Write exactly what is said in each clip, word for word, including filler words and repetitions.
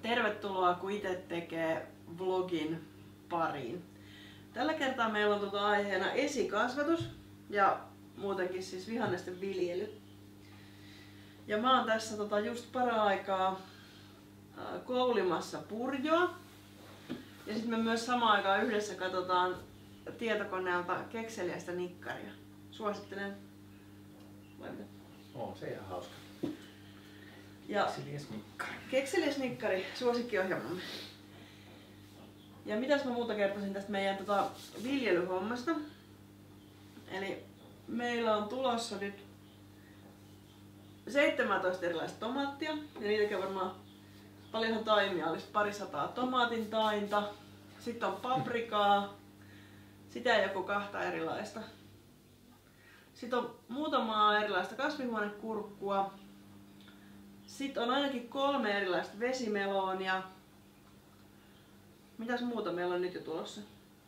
Tervetuloa kun itse tekee vlogin pariin. Tällä kertaa meillä on tuota aiheena esikasvatus ja muutenkin siis vihannesten viljely. Ja mä oon tässä tota just para-aikaa koulimassa purjoa. Ja sitten me myös samaan aikaan yhdessä katsotaan tietokoneelta kekseliäistä nikkaria. Suosittelen. Vai mitä? Oo, se ihan hauska. Ja Kekseliäs nikkari. Kekseliäs nikkari, suosikkiohjelmamme. Ja mitäs mä muuta kertoisin tästä meidän tota, viljelyhommasta. Eli meillä on tulossa nyt seitsemäntoista erilaista tomaattia. Ja niitäkin varmaan paljonhan taimia olisi parisataa tomaatin tainta. Sitten on paprikaa. Sitä joku kahta erilaista. Sitten on muutamaa erilaista kasvihuonekurkkua. Sitten on ainakin kolme erilaista vesimeloonia. Mitäs muuta meillä on nyt jo tulossa?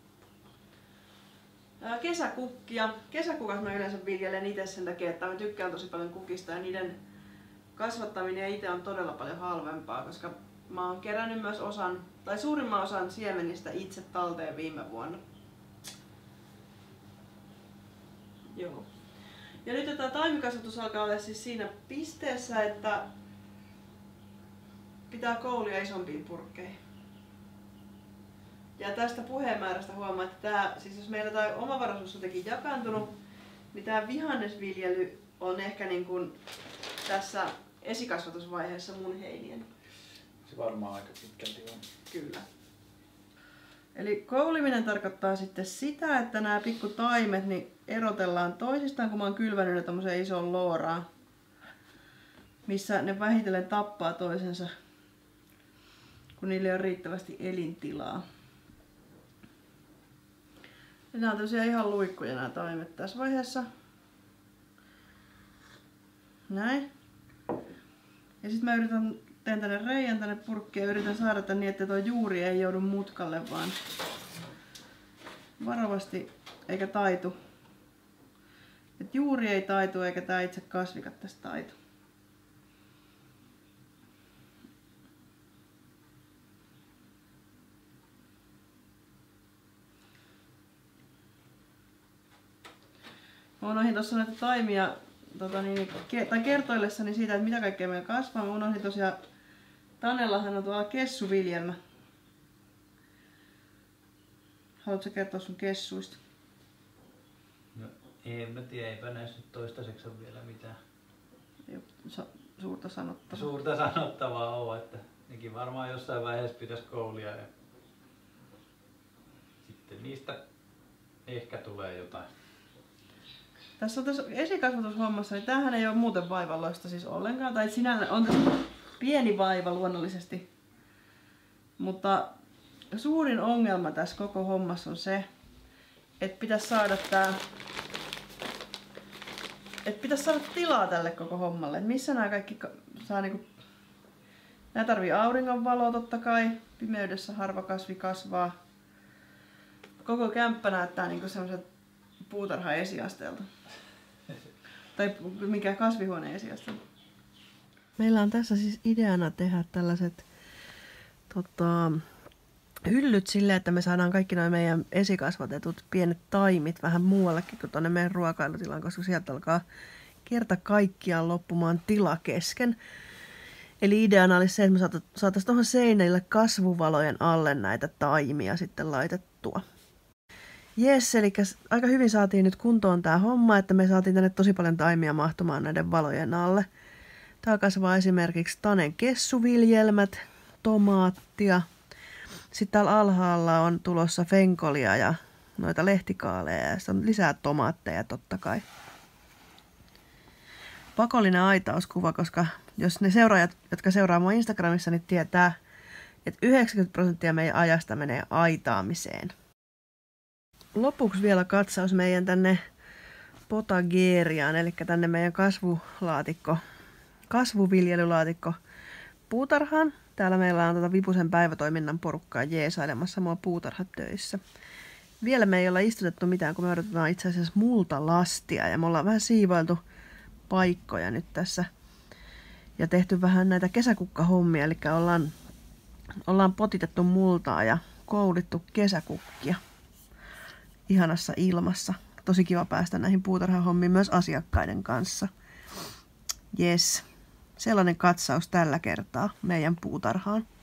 Kesäkukkia. Kesäkukas mä yleensä viljelen itse sen takia, että mä tykkään tosi paljon kukista ja niiden kasvattaminen itse on todella paljon halvempaa, koska mä oon kerännyt myös osan, tai suurimman osan siemenistä itse talteen viime vuonna. Joo. Ja nyt tämä taimikasvatus alkaa olla siis siinä pisteessä, että pitää koulia isompiin purkkeihin. Ja tästä puheenmäärästä huomaa, että tää, siis jos meillä tämä omavaraisuus on jotenkin jakaantunut, niin tämä vihannesviljely on ehkä niin kuin tässä esikasvatusvaiheessa mun heinien. Se varmaan aika pitkälti on. Kyllä. Eli kouliminen tarkoittaa sitten sitä, että nämä pikku taimet niin erotellaan toisistaan, kun mä oon kylvänyt ne tommoseen isoon looraan, missä ne vähitellen tappaa toisensa, kun niille ei ole riittävästi elintilaa. Ja nämä on tosiaan ihan luikkuja nämä taimet tässä vaiheessa. Näin. Ja sitten mä yritän, teen tänne reijän tänne purkkiin ja yritän saada tän niin, että tuo juuri ei joudu mutkalle, vaan varovasti eikä taitu. Et juuri ei taitu eikä tää itse kasvikat tästä taitu. Mä unohdin tuossa näitä taimia tota niin, ke, tai kertoillessani siitä, että mitä kaikkea meillä kasvaa. Mä unohdin tosiaan, Tanellahan on tuolla kessuviljelmä. Haluatko kertoa sun kessuista? No en mä tiedä, eipä näissä nyt toistaiseksi ole vielä mitään. Ei ole suurta sanottavaa. Suurta sanottavaa on, että nekin varmaan jossain vaiheessa pitäisi koulia ja sitten niistä ehkä tulee jotain. Tässä on tässä esikasvatushommassa, niin tämähän ei ole muuten vaivalloista siis ollenkaan. Tai sinällään on tässä pieni vaiva luonnollisesti. Mutta suurin ongelma tässä koko hommassa on se, että pitäisi saada tää, että pitäisi saada tilaa tälle koko hommalle. Et missä nämä kaikki saa niinku, nämä tarvii auringonvaloa totta kai. Pimeydessä harva kasvi kasvaa. Koko kämppä näyttää niinku semmoiset puutarha esiasteelta. Tai mikä kasvihuoneen esiasteelta. Meillä on tässä siis ideana tehdä tällaiset tota, hyllyt silleen, että me saadaan kaikki nuo meidän esikasvatetut pienet taimit vähän muuallekin kuin tuonne meidän ruokailutilaan, koska sieltä alkaa kerta kaikkiaan loppumaan tila kesken. Eli ideana olisi se, että me saataisiin tuohon seinälle kasvuvalojen alle näitä taimia sitten laitettua. Jes, eli aika hyvin saatiin nyt kuntoon tää homma, että me saatiin tänne tosi paljon taimia mahtumaan näiden valojen alle. Täällä kasvaa esimerkiksi Tanen kessuviljelmät, tomaattia. Sitten täällä alhaalla on tulossa fenkolia ja noita lehtikaaleja ja sitten on lisää tomaatteja totta kai. Pakollinen aitauskuva, koska jos ne seuraajat, jotka seuraa mua Instagramissa, niin tietää, että yhdeksänkymmentä prosenttia meidän ajasta menee aitaamiseen. Lopuksi vielä katsaus meidän tänne potageriaan, eli tänne meidän kasvulaatikko, kasvuviljelylaatikko puutarhaan. Täällä meillä on tuota Vipusen päivätoiminnan porukkaa jeesailemassa mua puutarhatöissä. Vielä me ei olla istutettu mitään, kun me odotetaan itse asiassa multalastia ja me ollaan vähän siivoiltu paikkoja nyt tässä. Ja tehty vähän näitä kesäkukkahommia, eli ollaan Ollaan potitettu multaa ja koulittu kesäkukkia ihanassa ilmassa. Tosi kiva päästä näihin puutarhahommiin myös asiakkaiden kanssa. Jes, sellainen katsaus tällä kertaa meidän puutarhaan.